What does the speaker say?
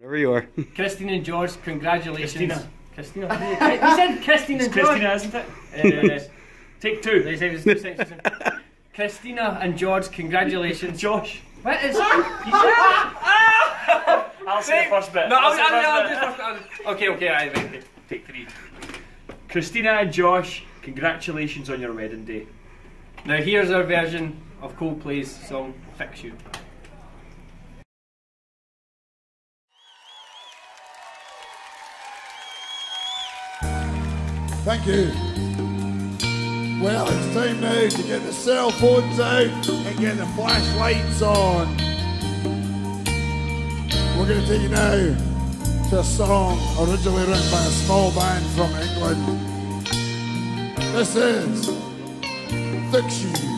Wherever you are. Christine and George, congratulations. Christina. You said Christine and George. Christina, isn't it? Take two. They said it was 2 seconds. Christina and George, congratulations. Josh. What is that? You said I'll say the first bit. No, I'll okay, right. Take three. Christina and Josh, congratulations on your wedding day. Now here's our version of Coldplay's song, Fix You. Thank you. Well, it's time now to get the cell phones out and get the flashlights on. We're going to take you now to a song originally written by a small band from England. This is Fix You.